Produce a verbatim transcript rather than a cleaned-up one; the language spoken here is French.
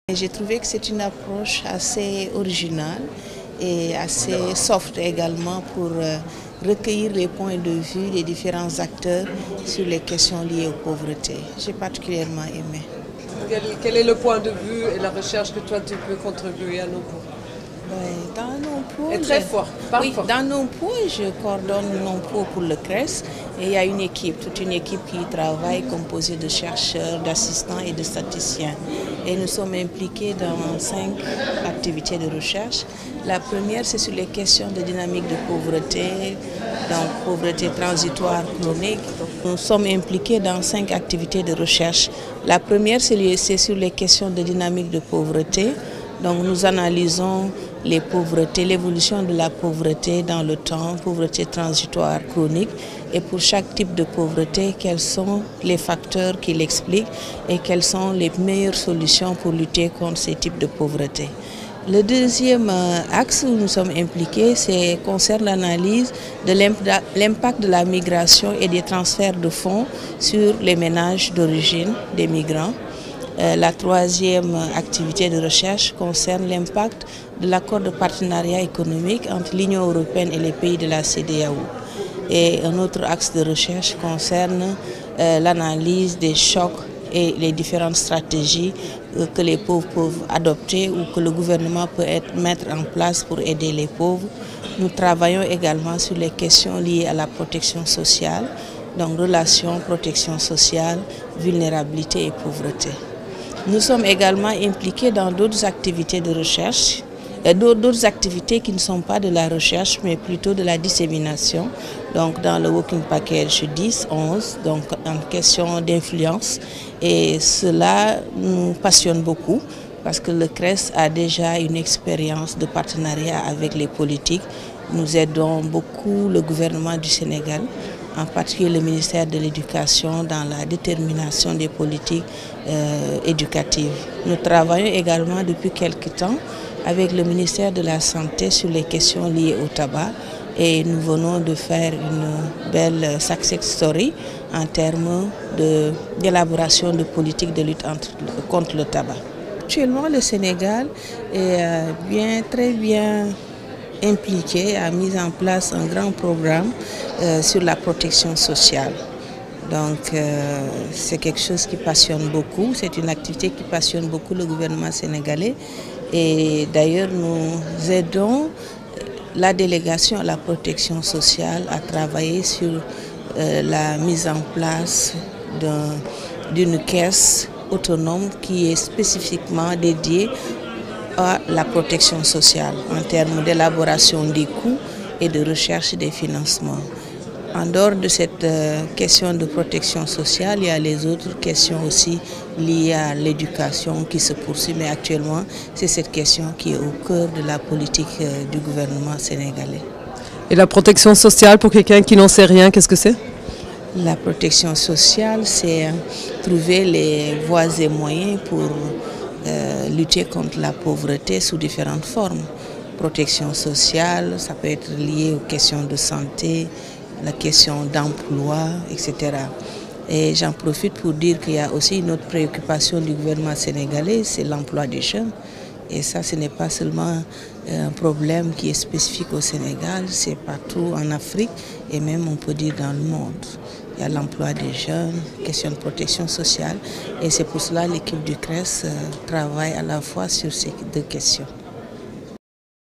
J'ai trouvé que c'est une approche assez originale et assez soft également pour recueillir les points de vue des différents acteurs sur les questions liées aux pauvretés. J'ai particulièrement aimé. Quel, quel est le point de vue et la recherche que toi tu peux contribuer à nos pots? Dans nos pots, Et très je, fort, pas oui, fort. dans nos pots, je coordonne nos pots pour le C R E S et il y a une équipe, toute une équipe qui travaille composée de chercheurs, d'assistants et de statisticiens. Et nous sommes impliqués dans cinq activités de recherche. La première, c'est sur les questions de dynamique de pauvreté, donc pauvreté transitoire chronique. Nous sommes impliqués dans cinq activités de recherche. La première, c'est sur les questions de dynamique de pauvreté. Donc nous analysons les pauvretés, l'évolution de la pauvreté dans le temps, pauvreté transitoire chronique, et pour chaque type de pauvreté, quels sont les facteurs qui l'expliquent et quelles sont les meilleures solutions pour lutter contre ces types de pauvreté. Le deuxième axe où nous sommes impliqués, c'est concerne l'analyse de l'impact de la migration et des transferts de fonds sur les ménages d'origine des migrants. Euh, la troisième activité de recherche concerne l'impact de l'accord de partenariat économique entre l'Union européenne et les pays de la C E D E A O. Et un autre axe de recherche concerne euh, l'analyse des chocs et les différentes stratégies euh, que les pauvres peuvent adopter ou que le gouvernement peut être, mettre en place pour aider les pauvres. Nous travaillons également sur les questions liées à la protection sociale, donc relations, protection sociale, vulnérabilité et pauvreté. Nous sommes également impliqués dans d'autres activités de recherche, d'autres activités qui ne sont pas de la recherche, mais plutôt de la dissémination. Donc dans le Working Package dix, onze, donc en question d'influence. Et cela nous passionne beaucoup parce que le C R E S a déjà une expérience de partenariat avec les politiques. Nous aidons beaucoup le gouvernement du Sénégal, en particulier le ministère de l'Éducation, dans la détermination des politiques euh, éducatives. Nous travaillons également depuis quelque temps avec le ministère de la Santé sur les questions liées au tabac et nous venons de faire une belle success story en termes d'élaboration de, de politiques de lutte entre, contre le tabac. Actuellement, le Sénégal est euh, bien, très bien impliqué, a mis en place un grand programme euh, sur la protection sociale. Donc euh, c'est quelque chose qui passionne beaucoup, c'est une activité qui passionne beaucoup le gouvernement sénégalais et d'ailleurs nous aidons la délégation à la protection sociale à travailler sur euh, la mise en place d'une caisse autonome qui est spécifiquement dédiée à la protection sociale en termes d'élaboration des coûts et de recherche des financements. En dehors de cette euh, question de protection sociale, il y a les autres questions aussi liées à l'éducation qui se poursuit, mais actuellement c'est cette question qui est au cœur de la politique euh, du gouvernement sénégalais. Et la protection sociale, pour quelqu'un qui n'en sait rien, qu'est-ce que c'est? La protection sociale, c'est trouver les voies et moyens pour Euh, lutter contre la pauvreté sous différentes formes. Protection sociale, ça peut être lié aux questions de santé, la question d'emploi, et cetera. Et j'en profite pour dire qu'il y a aussi une autre préoccupation du gouvernement sénégalais, c'est l'emploi des jeunes. Et ça, ce n'est pas seulement un problème qui est spécifique au Sénégal, c'est partout en Afrique et même on peut dire dans le monde. Il y a l'emploi des jeunes, question de protection sociale et c'est pour cela que l'équipe du C R E S travaille à la fois sur ces deux questions.